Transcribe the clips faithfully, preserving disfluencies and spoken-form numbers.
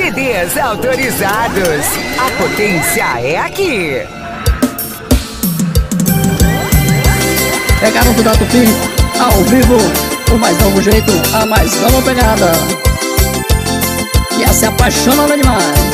C Ds autorizados. A potência é aqui. É Garoto da Tupi, ao vivo, o mais novo jeito, a mais nova pegada. E a se apaixonando demais.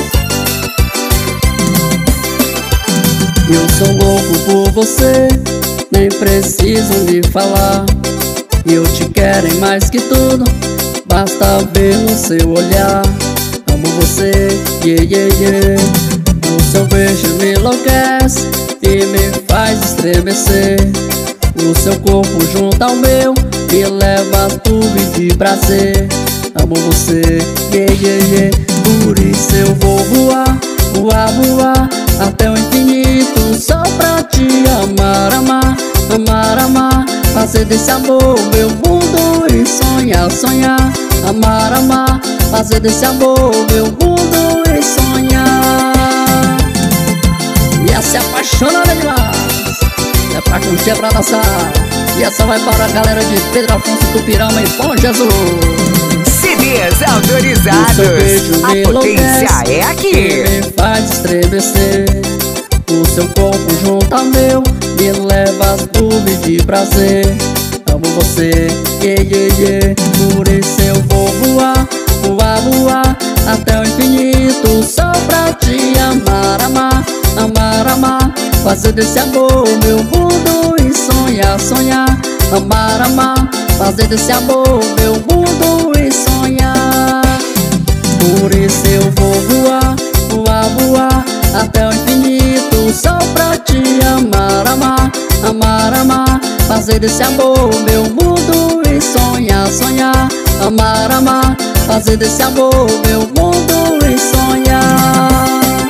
Eu sou louco por você, nem preciso me falar. Eu te quero em mais que tudo, basta ver no seu olhar. Amo você, yeah, yeah, yeah. O seu beijo me enlouquece e me faz estremecer. O seu corpo junto ao meu me leva a tudo de prazer. Amo você, yeah, yeah, yeah. Por isso eu vou voar, voar, voar até o infinito, só pra te amar, amar, amar, amar. Fazer desse amor meu mundo e sonhar, sonhar. Amar, amar, fazer desse amor meu mundo e sonhar. E a se apaixonando demais. É pra curtir, é pra dançar. E essa vai para a galera de Pedro Afonso, Tupirama e Bom Jesus. C Ds autorizados. A potência é aqui. Me faz estremecer. O seu corpo junto ao meu me leva às nuvens de prazer. Amo você, yeah, yeah, yeah. Por isso eu vou voar, voar, voar até o infinito, só pra te amar, amar, amar, amar. Fazer desse amor meu mundo e sonhar, sonhar. Amar, amar, fazer desse amor meu mundo e sonhar. Por isso eu vou voar, voar, voar até o infinito, só pra te amar, amar, amar, amar. Fazer desse amor meu mundo e sonhar, sonhar. Amar, amar, fazer desse amor meu mundo e sonhar.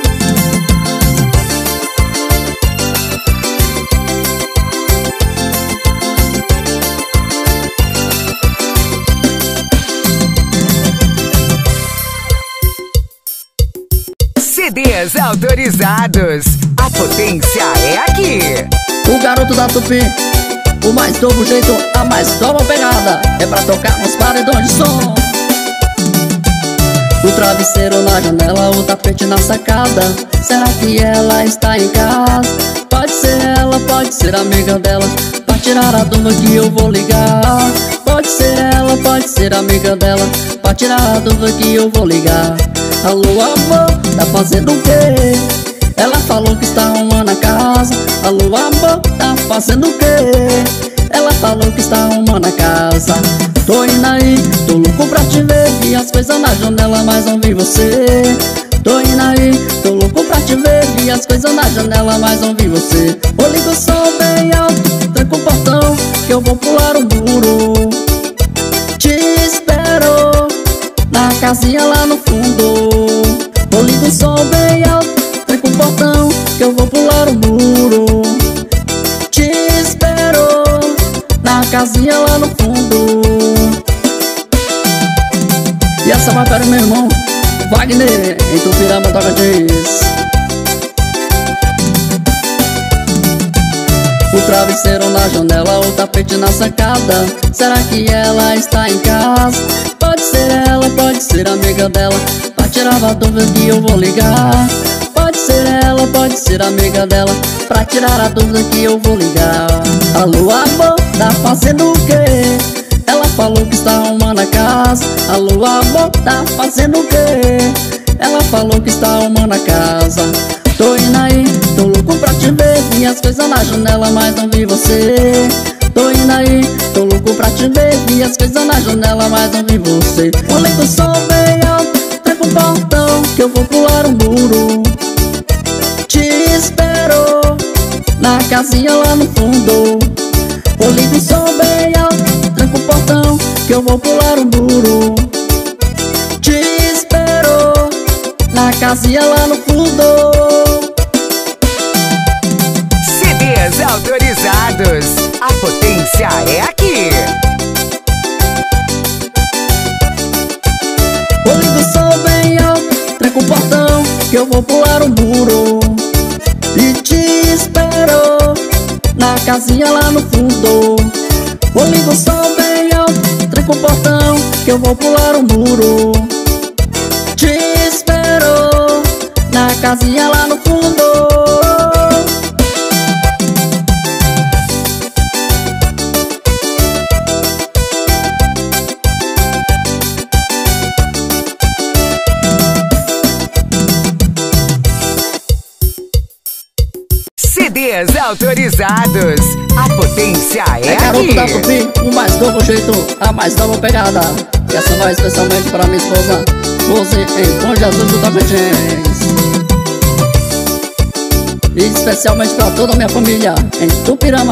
C Ds autorizados. A potência é aqui. O Garoto da Tupi, o mais novo jeito, a mais nova pegada. É pra tocar nos paredões de som. O travesseiro na janela, o tapete na sacada. Será que ela está em casa? Pode ser ela, pode ser amiga dela. Pra tirar a dúvida que eu vou ligar. Pode ser ela, pode ser amiga dela. Pra tirar a dúvida que eu vou ligar. Alô, amor, tá fazendo o quê? Ela falou que está arrumando a casa. Alô, amor, tá fazendo o quê? Ela falou que está arrumando a casa. Tô indo aí, tô louco pra te ver. Vi as coisas na janela, mas não vi você. Tô indo aí, tô louco pra te ver. Vi as coisas na janela, mas não vi você. Ô, liga o som bem alto, tranca o portão, que eu vou pular o muro. Te espero na casinha lá no fundo. Ô, liga o som bem alto, tranca o portão, que eu vou pular o muro. Te espero na casinha lá no fundo. E essa vai para o meu irmão Wagner, em Tupirama toca diz. O travesseiro na janela, o tapete na sacada. Será que ela está em casa? Pode ser ela, pode ser amiga dela. Pra tirar a dúvida que eu vou ligar. Pode ser ela, pode ser amiga dela. Pra tirar a dúvida que eu vou ligar. Alô, amor, tá fazendo o quê? Ela falou que está arrumando a casa. Alô, amor, tá fazendo o quê? Ela falou que está arrumando a casa. Tô indo aí, tô louco pra te ver. Vi as coisas na janela, mas não vi você. Tô indo aí, tô louco pra te ver. Vi as coisas na janela, mas não vi você. Olha que o som bem alto, tranca o portão, que eu vou pular o muro. Te espero na casinha lá no fundo. Ô, liga o som bem alto, tranca o portão, que eu vou pular o muro. Te espero na casinha lá no fundo. C Ds autorizados. A potência é aqui. Ô, liga o som bem alto, tranca o portão, que eu vou pular o muro. E te espero na casinha lá no fundo. Ô, liga o som bem alto, tranca o portão, que eu vou pular o muro. Te espero casinha lá no fundo. C Ds autorizados, a potência é, É garoto aqui. da Tupi, o mais novo jeito, a mais nova pegada. E essa vai especialmente para minha esposa, você em Bom Jesus do Tocantins. E especialmente para toda a minha família em Tupirama.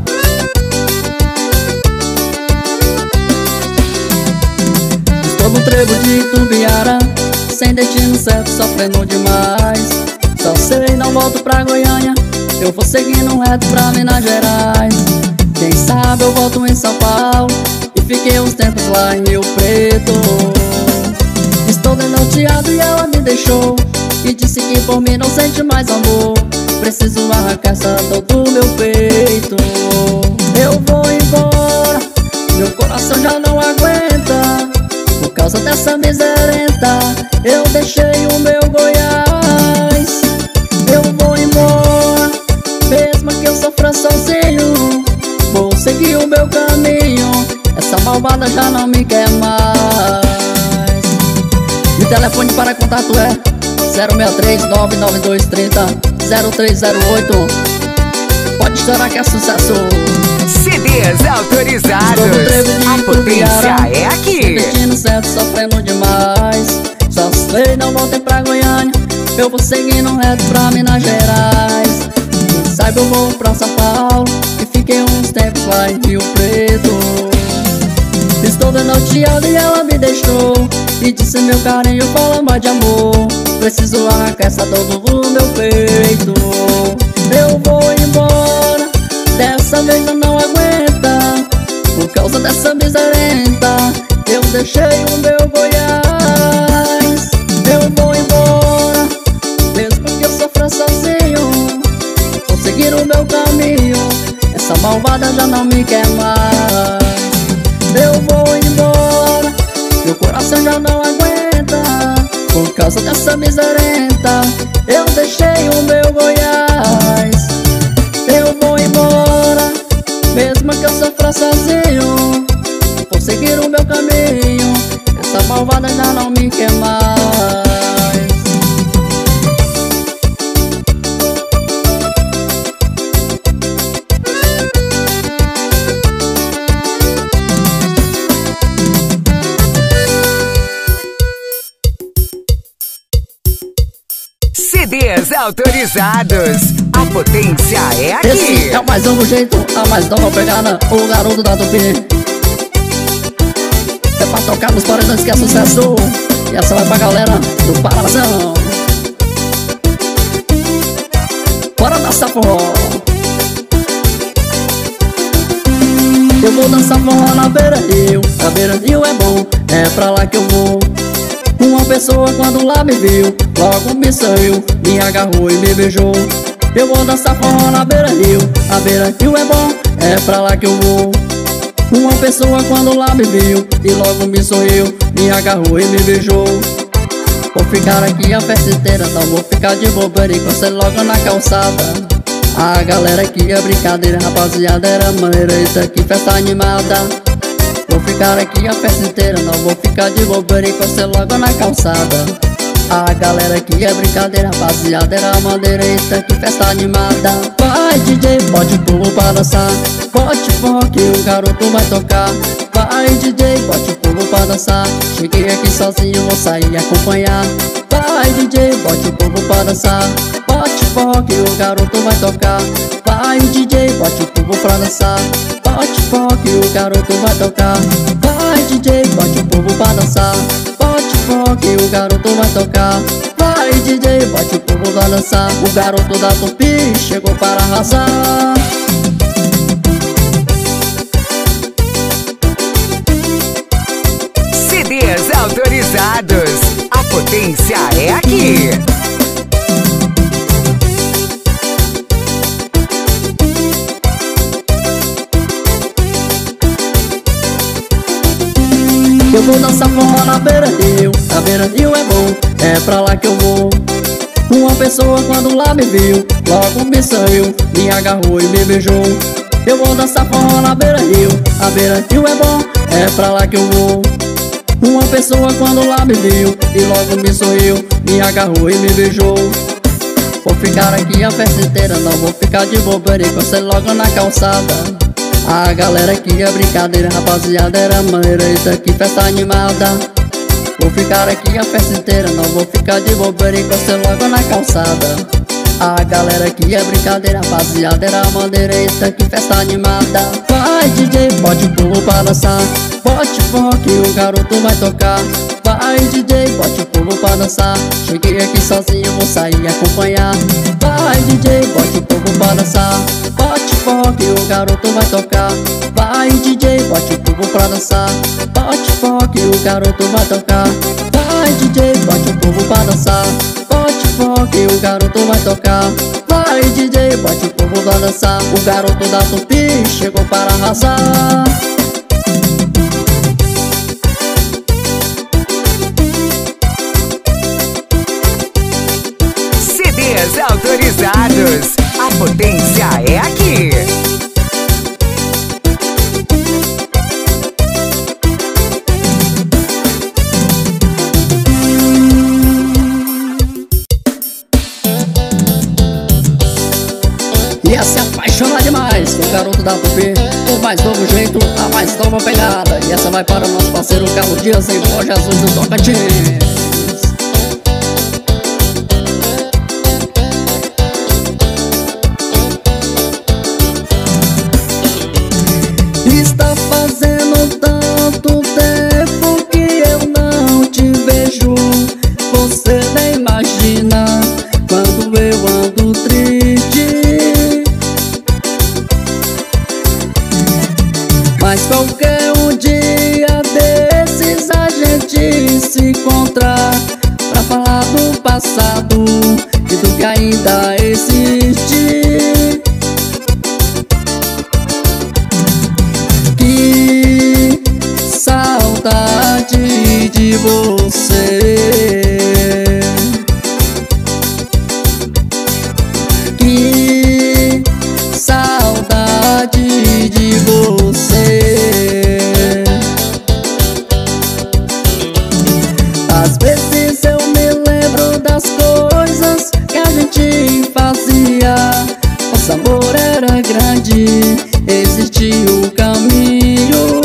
Estou no trevo de Itumbiara, sem destino certo, sofrendo demais. Só sei, não volto pra Goiânia, eu vou seguindo reto pra Minas Gerais. Quem sabe eu volto em São Paulo e fiquei uns tempos lá em Rio Preto. Estou denunciado e ela me deixou e disse que por mim não sente mais amor. Preciso arrancar essa dor do meu peito. Eu vou embora, meu coração já não aguenta. Por causa dessa miserenta, eu deixei o meu Goiás. Eu vou embora, mesmo que eu sofra sozinho. Vou seguir o meu caminho, essa malvada já não me quer mais. Meu telefone para contato é zero seis três nove nove dois três zero zero três zero oito. Pode estourar que é sucesso. C Ds autorizados, a potência é aqui. Sem destino certo, sofrendo demais. Só sei, não voltei pra Goiânia, eu vou seguindo reto pra Minas Gerais. Quem sabe eu vou pra São Paulo e fiquei uns tempos lá em Rio Preto. Estou denunciado e ela me deixou e disse meu carinho fala mais de amor. Preciso arrancar essa dor do meu peito. Eu vou embora, dessa vez eu não aguenta. Por causa dessa miserenta, eu deixei o meu Goiás. Eu vou embora, mesmo que eu sofra sozinho. Vou seguir o meu caminho, essa malvada já não me quer mais. Eu vou embora, meu coração já não aguenta. Por causa dessa miserenta, eu deixei o meu Goiás. Eu vou embora, mesmo que eu sofra sozinho. Vou seguir o meu caminho, essa malvada já não me quer mais. C Ds autorizados, a potência é aqui. Esse é o mais novo jeito, a mais nova pegada, o garoto da Tupi. É pra tocar nos paredões que é sucesso. E essa vai pra galera do Paranazão. Bora dançar forró. Eu vou dançar forró na beira-rio. A beira-rio é bom, é pra lá que eu vou. Uma pessoa quando lá me viu, logo me sorriu, me agarrou e me beijou. Eu vou dançar forró na beira-rio. A beira-rio é bom, é pra lá que eu vou. Uma pessoa quando lá me viu e logo me sorriu, me agarrou e me beijou. Vou ficar aqui a festa inteira, não vou ficar de bobeira e você logo na calçada. A galera aqui é brincadeira, rapaziada, era maneira, eita que festa animada. Vou ficar aqui a festa inteira, não vou ficar de bobeira e você logo na calçada. A galera aqui é brincadeira, rapaziada, era maneira, eita que festa animada. Vai D J, bote o povo pra dançar, bote forró que o garoto vai tocar. Vai D J, bote o povo pra dançar, cheguei aqui sozinho, vou sair e acompanhar. Vai D J, bote o povo pra dançar, bote forró que o garoto vai tocar. Vai D J, bote o povo pra dançar, bote forró que o garoto vai tocar. Vai D J, bote o povo pra dançar, bote forró que o garoto vai tocar. Vai D J, bote o povo pra dançar, o garoto da Tupi chegou para arrasar. C Ds autorizados, a potência é aqui. Eu vou dançar forró na beira-rio. A beira-rio é bom, é pra lá que eu vou. Uma pessoa quando lá me viu, logo me sorriu, me agarrou e me beijou. Eu vou dançar forró na beira-rio, a beira-rio é bom, é pra lá que eu vou. Uma pessoa quando lá me viu e logo me sorriu, me agarrou e me beijou. Vou ficar aqui a festa inteira, não vou ficar de bobeira e você logo na calçada. A galera aqui é brincadeira, rapaziada, era maneira, eita que festa animada. Vou ficar aqui a festa inteira, não vou ficar de bobeira e você logo na calçada. A galera aqui é brincadeira, rapaziada, era maneira, eita que festa animada. Vai D J, bote o povo pra dançar, bote funk, o garoto vai tocar. Vai D J, bote o povo pra dançar, cheguei aqui sozinho, vou sair e acompanhar. Vai D J, bote o povo pra dançar, bote funk, o garoto vai tocar. Vai D J, bote o povo pra dançar, bote funk, o garoto vai tocar. Vai D J, bote o povo pra dançar, bote funk, o garoto vai tocar. Vai D J, bote o povo pra dançar, o garoto da Tupi chegou para arrasar. C Ds autorizados, a potência é aqui. Ia se apaixonar demais com o garoto da Tupi, o mais novo jeito, a mais nova pegada. E essa vai para o nosso parceiro Carlos Dias em Foz do Sul do Tocantins. Está fazendo tanto tempo que eu não te vejo. Você nem imagina quando eu ando triste. Mas qualquer um dia desses a gente se encontrar pra falar do passado e do que ainda existe. Que saudade de você, que saudade de você. Às vezes eu me lembro das coisas que a gente fazia. Nosso amor era grande, existia o caminho.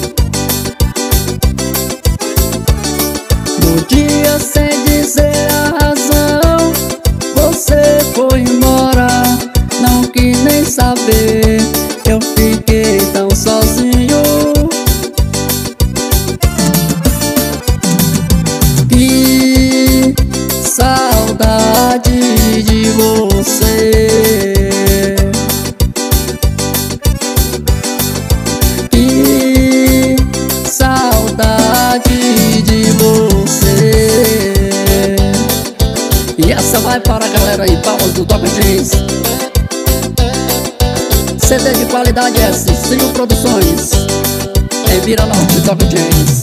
No dia sem dizer a razão, você foi embora, não quis nem saber, eu fiquei tão sozinho. Que saudade de você, que saudade de você. E essa vai para a galera aí, palmas do Tocantins. C D de qualidade S, Trio Produções, em Vira Norte, Tocantins.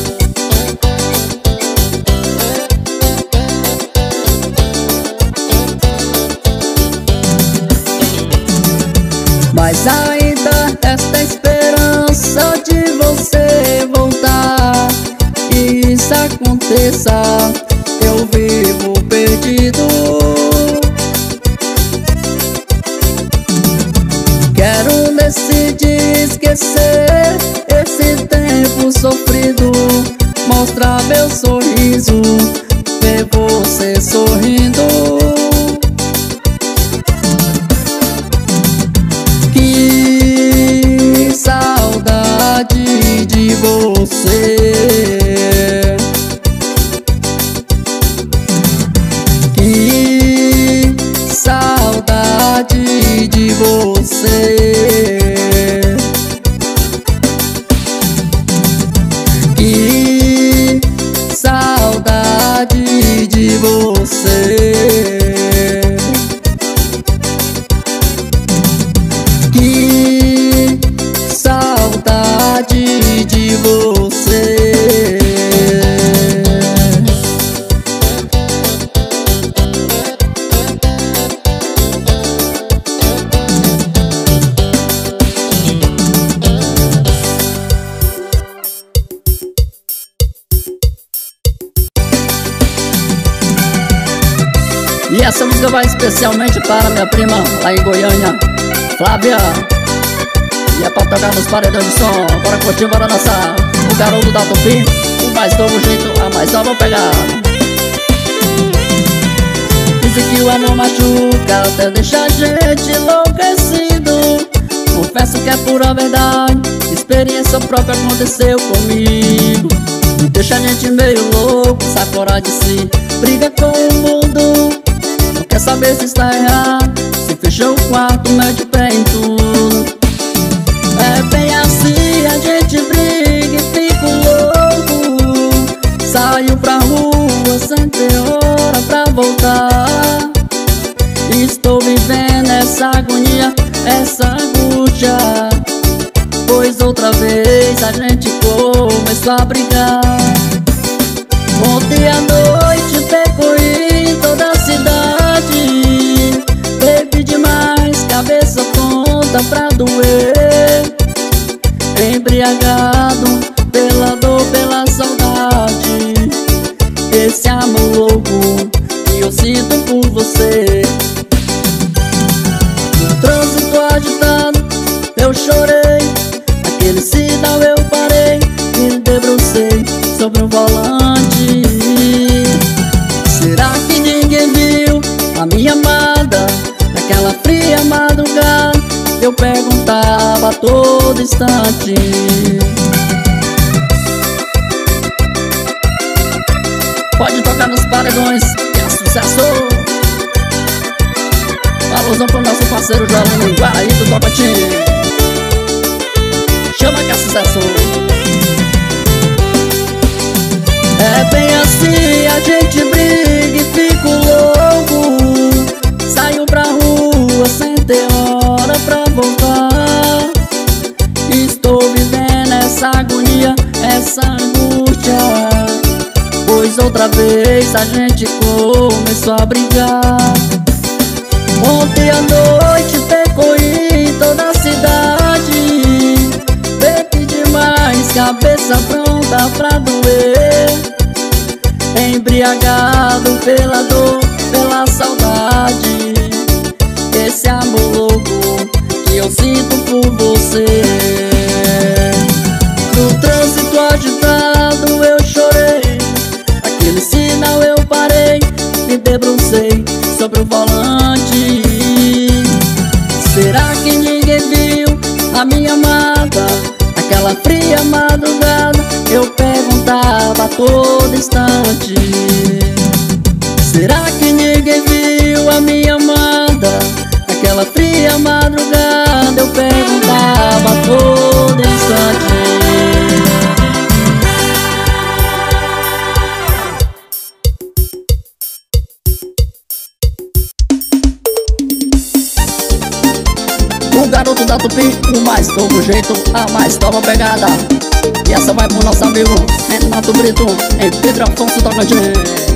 Mas ainda esta esperança de você voltar, que isso aconteça, eu vivo perdido. Quero nesse dia esquecer esse tempo sofrido, mostrar meu sorriso, ver você sorrindo. Que saudade de você, que saudade de você, que saudade de você. E essa música vai especialmente para minha prima lá em Goiânia, Flávia. E é pra tocar nos paredões de som. Bora curtir, bora dançar. O garoto da Tupi, o mais novo jeito, a mais nova pegada. Dizem que o amor machuca, até deixa a gente enlouquecido. Confesso que é pura verdade, experiência própria aconteceu comigo. Deixa a gente meio louco, sai fora de si, briga com o mundo. Não quer saber se está errado, se fechou o quarto, mete o pé em tudo. É bem assim, a gente briga e fica louco. Saiu pra rua sem ter hora pra voltar. Estou vivendo essa agonia, essa angústia, pois outra vez a gente começou a brigar. Ontem à noite percorri toda a cidade, bebi demais, cabeça tonta pra doer. Embriagado pela dor, pela saudade, esse amor louco que eu sinto por você. No trânsito agitado eu chorei, aquele sinal eu parei, me debrucei sobre o volante. Será que ninguém viu a minha amada naquela fria madrugada? Eu perguntava a todo instante. Pode tocar nos paredões, que é sucesso. Alusão pro nosso parceiro Jolino Guaraí do Tocantins. Chama que é sucesso. É bem assim, a gente briga e fica louco. Saiu pra rua sem ter hora pra voltar. Estou vivendo essa agonia, essa angústia, pois outra vez a gente começou a brigar. Ontem à noite percorri toda a cidade, bebi demais, cabeça pronta pra doer. Embriagado pela dor, pela saudade, esse amor louco que eu sinto por você. No trânsito agitado eu chorei, aquele sinal eu parei, me debrucei sobre o volante. Será que ninguém viu a minha amada naquela fria madrugada? Eu perguntava a todo instante. Será que ninguém viu a minha amada naquela fria madrugada? Eu perguntava a todo instante. O garoto da Tupi, o mais novo jeito, a mais nova pegada. E essa vai pro nosso amigo Renato Brito, em Pedro Afonso Tocantins.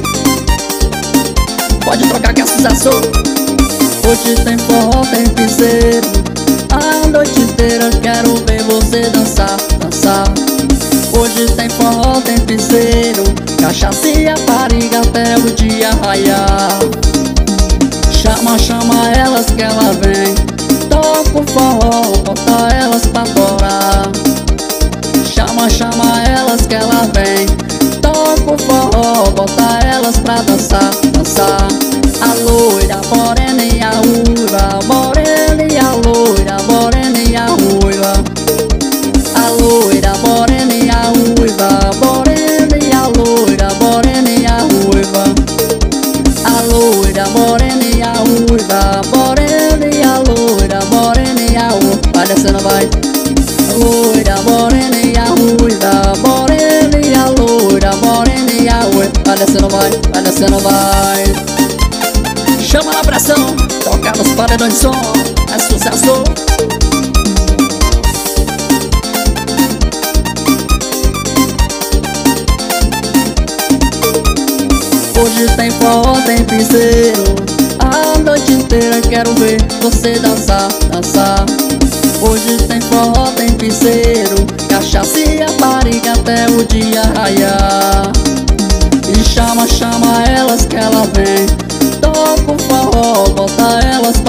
Pode trocar que é sucesso. Hoje tem forró, tem piseiro, a noite inteira quero ver você dançar, dançar. Hoje tem forró, tem piseiro, cachaça e rapariga até o dia raiar. Chama, chama elas que ela vem, toca o forró, bota elas pra torar. Chama, chama elas que ela vem, toca o forró, bota elas pra dançar, dançar. A loira, morena e a ruiva, morena e a loira, morena e a ruiva. A loira, morena e a ruiva, morena e a loira, morena e a ruiva. A loira, morena e a ruiva, morena e a loira, morena e a ruiva. Vai descendo, vai. Loira, morena e a ruiva, morena e a loira, morena e a ruiva. Vai descendo, vai, vai descendo, vai. Chama na pressão, toca nos paredões de som, é sucesso. Hoje tem forró, tem piseiro, a noite inteira quero ver você dançar, dançar. Hoje tem forró, tem piseiro, cachaça e rapariga até o dia raiar. E chama, chama elas que ela vem, toca o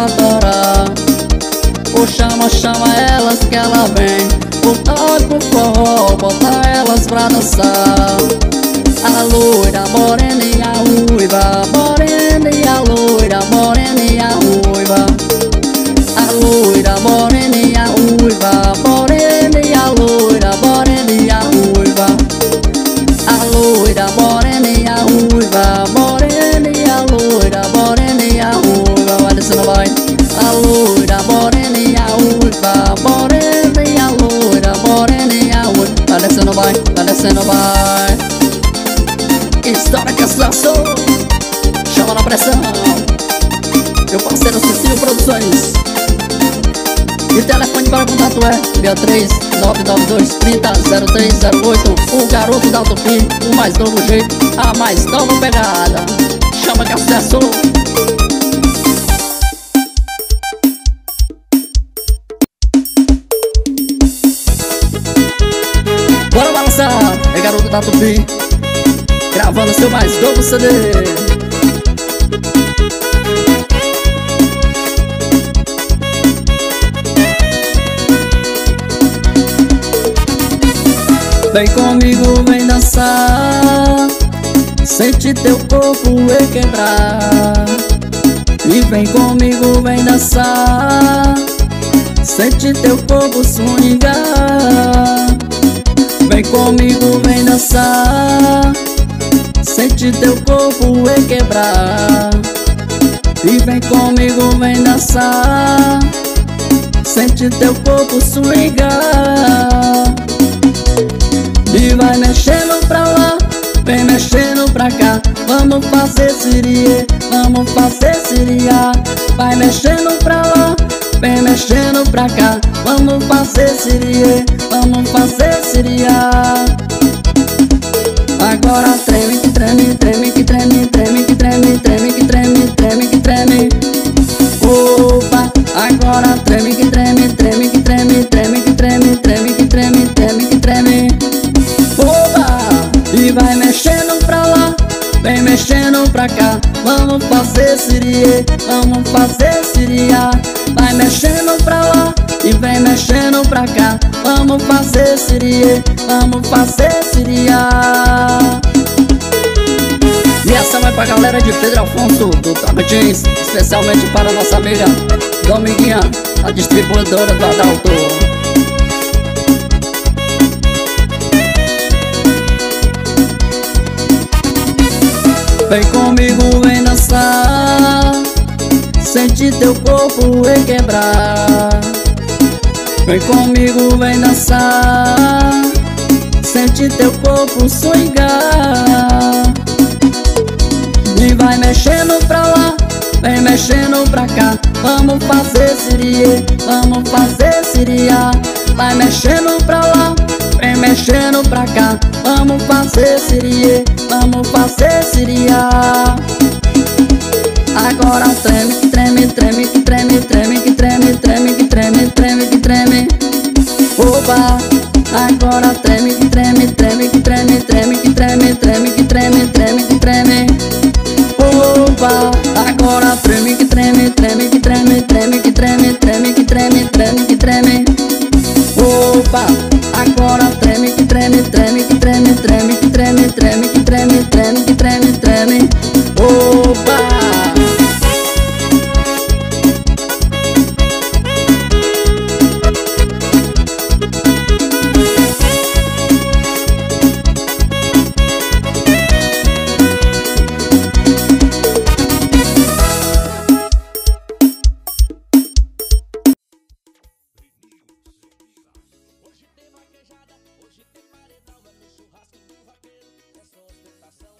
ela adora. Ou chama, chama elas que ela vem. Ou toca o forró, bota elas pra dançar. A loira, morena e a ruiva, morena e a loira, morena e a ruiva. A loira, morena e a ruiva, morena e a loira, morena e a ruiva. A loira, morena e a ruiva, morena e a loira, morena e a ruiva. Vai descendo, vai. A loira, morena e a ruiva, morena e a loira, morena e a ruiva. Vai descendo, vai, vai descendo, vai. História que assustou, chama na pressão. Meu parceiro Cecílio Produções. E o telefone para contato é seis três nove nove dois, três zero zero três zero oito. O garoto da Utopia, o mais novo jeito, a mais nova pegada. Chama que é sucesso. Bora balançar, é garoto da Utopia, gravando seu mais novo C D. Vem comigo, vem dançar, sente teu corpo requebrar. E vem comigo, vem dançar, sente teu corpo swingar. Vem comigo, vem dançar, sente teu corpo requebrar. E vem comigo, vem dançar, sente teu corpo swingar. E vai mexendo pra lá, vem mexendo pra cá. Vamos fazer sirie, vamos fazer siriá. Vai mexendo pra lá, vem mexendo pra cá. Vamos fazer sirie, vamos fazer siriá. Agora treme, que treme, treme, que treme, treme, que treme, treme, que treme, treme, que treme. Opa, agora treme, que treme, treme, que treme, treme, que treme, treme, que treme, treme, que treme. Opa, e vai mexendo pra lá, vem mexendo pra cá. Vamos fazer sirie, vamos fazer siriá. Vai mexendo pra lá e vem mexendo pra cá. Vamos fazer sirie, vamos fazer siriá. E essa vai pra galera de Pedro Afonso, do Tocantins, especialmente para nossa amiga Dominguinha, a distribuidora do Adalto. Vem comigo, vem dançar, sente teu corpo requebrar. Vem comigo, vem dançar, sente teu corpo swingar. E vai mexendo pra lá, vem mexendo pra cá. Vamos fazer sirie, vamos fazer siriá. Vai mexendo pra lá, vem mexendo pra cá. Vamos fazer sirie, vamos fazer siriá. Agora treme, que treme, treme, que treme, treme, que treme, treme, que treme, treme, que treme. Opa, agora treme, que treme, treme, que treme, treme, que treme, treme, que treme, treme, que treme. Opa, agora treme, que treme, treme, que treme, treme, que treme, treme, que treme, treme, que treme. Opa, agora treme, que treme, treme, que treme, treme, que treme, treme, que treme, treme, que treme, treme. Opa. Hoje tem vaquejada, hoje tem paredão, é no churrasco do vaqueiro, é só ostentação.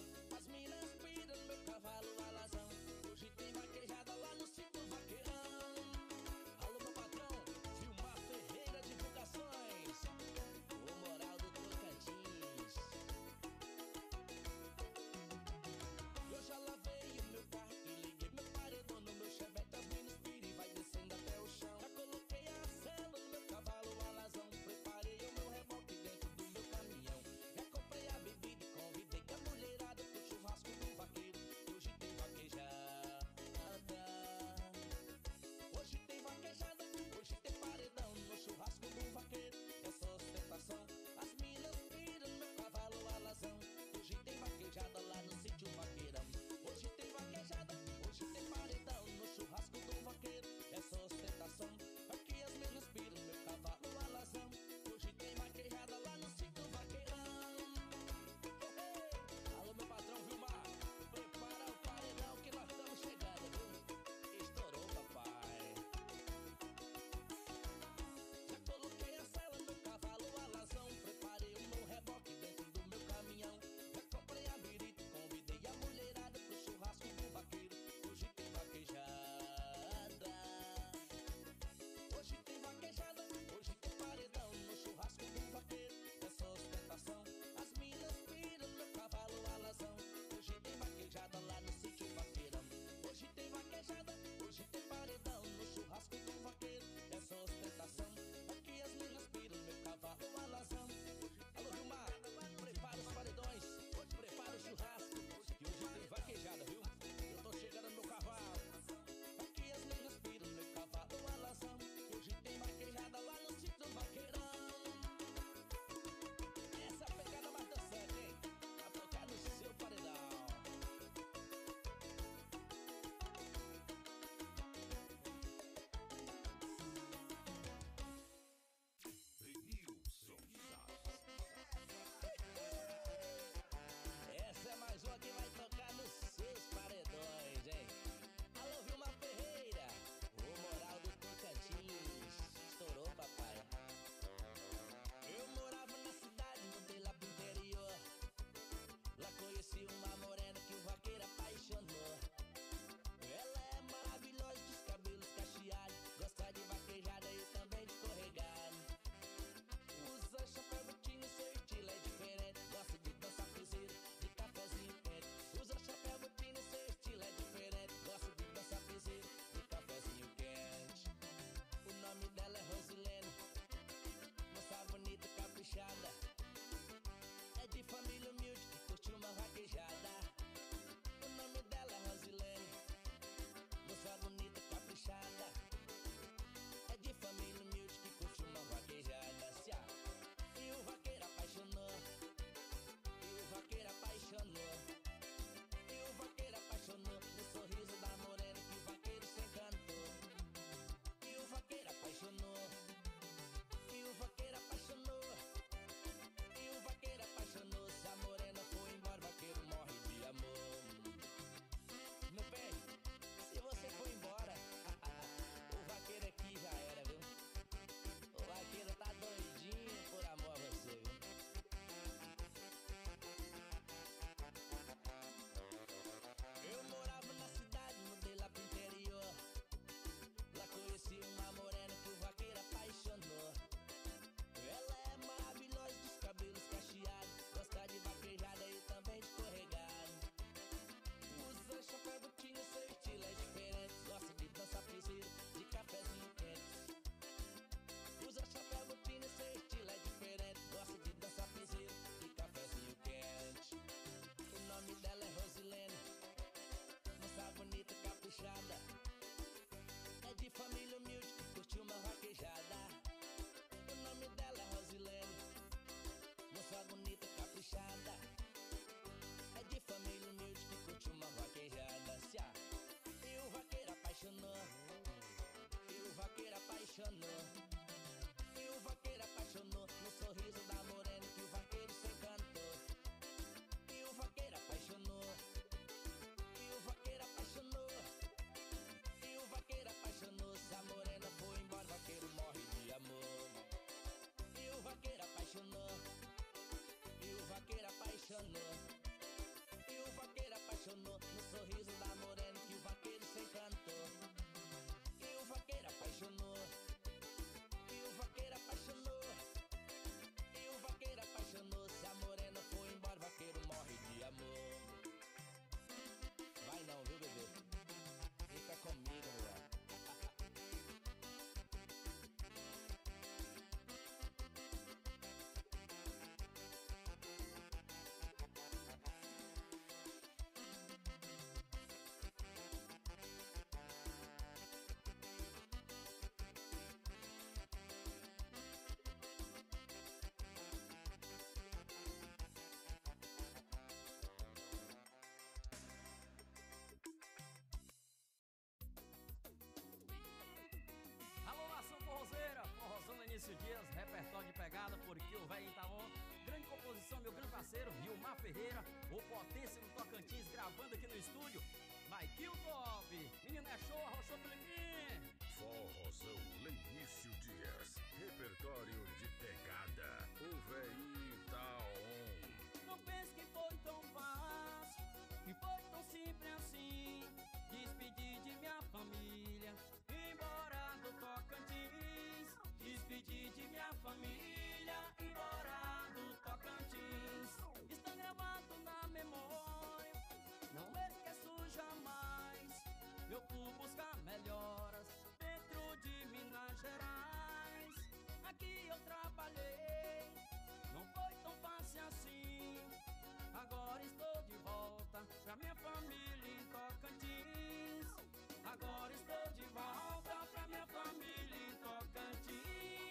Lenício Dias, repertório de pegada, porque o velho tá on. Grande composição, meu grande parceiro, Vilmar Ferreira, o Potência do Tocantins, gravando aqui no estúdio. Maiquinho Top, menino é show, arrochou Filipinho. Forrozão Lenício Dias, repertório de pegada, o velho tá on. Não pense que foi tão fácil, que foi tão simples assim, despedir de minha família, embora do Tocantins. Despedir de minha família, embora do Tocantins. Está gravado na memória, não esqueço jamais. Eu fui buscar melhoras dentro de Minas Gerais. Aqui eu trabalhei, não foi tão fácil assim. Agora estou de volta pra minha família em Tocantins. Agora estou de volta pra minha família em Tocantins.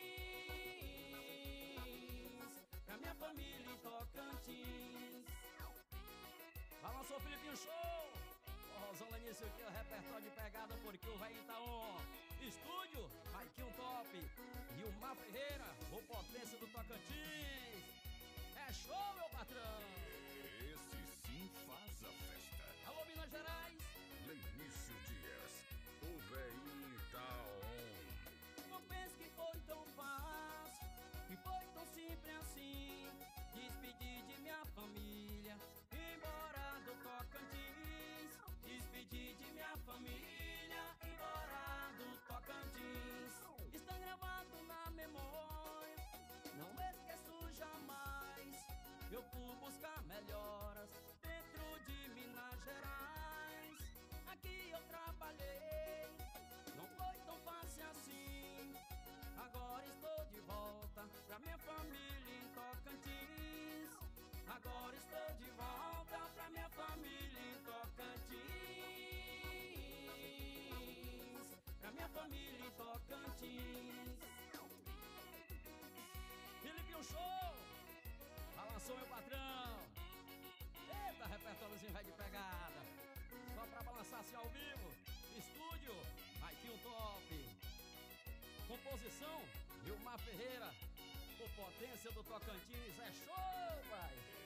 Pra minha família em Tocantins. Balançou Filipinho Show. Forrozão Lenício aqui, o repertório de pegada, porque o velho tá on. Estúdio, Maiquinho Top, Vilmar Ferreira, o Potência do Tocantins. É show, meu patrão. Esse sim faz a festa. Alô, Minas Gerais. Lenício Dias, o velho tá on. Não pense que foi tão fácil, que foi tão simples assim, despedir de minha família, embora do Tocantins. Despedir de minha família, embora do Tocantins. Está gravado na memória, não esqueço jamais. Eu fui buscar melhoras dentro de Minas Gerais. Aqui eu trabalhei, não foi tão fácil assim. Agora estou de volta pra minha família em Tocantins. Agora estou de volta pra minha família em Tocantins. Pra minha família em Tocantins. Filipinho Show, balançou meu patrão. Eita, repertóriozinho vai de pegada, só pra balançar assim ao vivo. Estúdio, Maiquinho Top. Composição, Vilmar Ferreira, o Potência do Tocantins. É show, vai!